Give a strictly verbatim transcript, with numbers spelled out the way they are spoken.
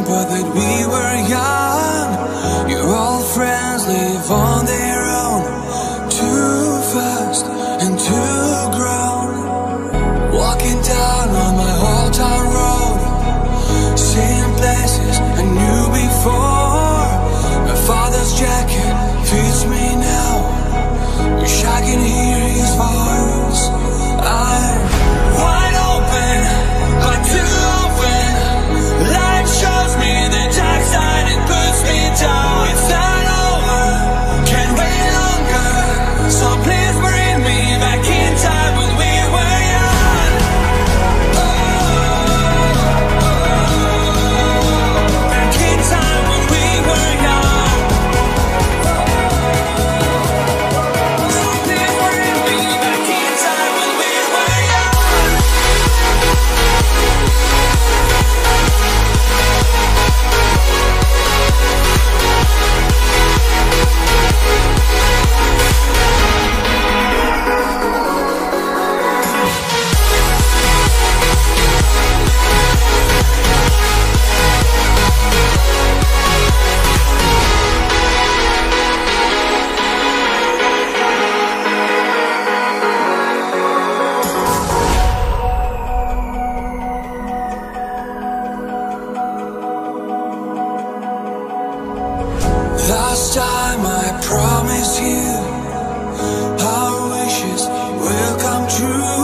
but that we were young. Your old friends live on their own, too fast and too grown. Walking down on my old town road, seeing places I knew before. My father's jacket fits me now. Wish I can hear his voice. I'm wide open, but too often life shows me the dark side and puts me down. It's not over, can't wait longer, so please bring me back in time when we were young. Oh, oh, oh, back in time when we were young. So please bring me back in time when we were young. Last time I promised you our wishes will come true.